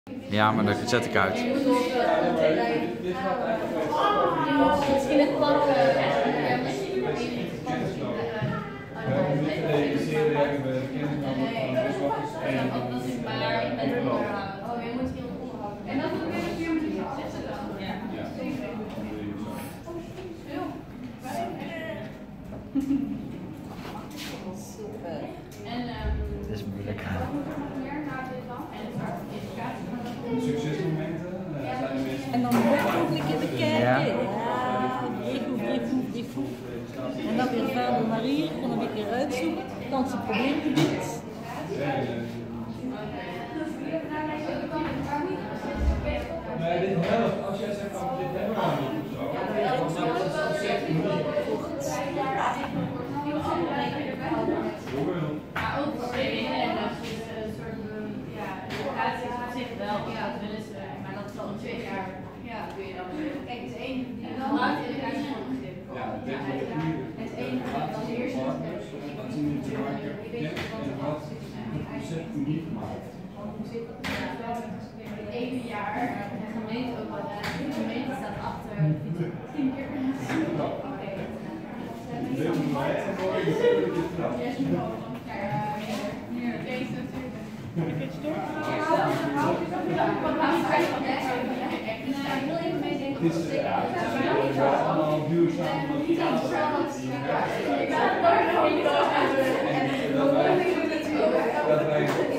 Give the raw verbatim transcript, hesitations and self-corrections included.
Ja, maar dat zet ik uit. Misschien het plan. En dat moet weer een vier minuten. Zegt ze dan? Ja. Super. En dit is moeilijk. Succesmomenten zijn er meestal. En dan nog een keer bekijken. Ja. Ja, briefhoef, briefhoef, briefhoef. En dan weer verder naar hier, en dan weer een keer uitzoeken. Dan is het probleemgebied. Nee, dit helpt. Als jij zegt van dit hebben we nog niet zo. Maar ook voor en dat is een soort ja, educatie is op zich wel, dat willen ze, maar dat is al twee jaar. Ja, kun je dan. Kijk, het is één die dan maakt educatie van begrip. Ja, dit is de goede. Het is één als eerste. Dat is niet te maken. En wat concept uniek maakt. Het ene jaar, de gemeente ook wel, de gemeente staat achter tien keer. Deel van mij en voor je natuurlijk dit knap. Dit is ja, allemaal duurzaam. Dat wij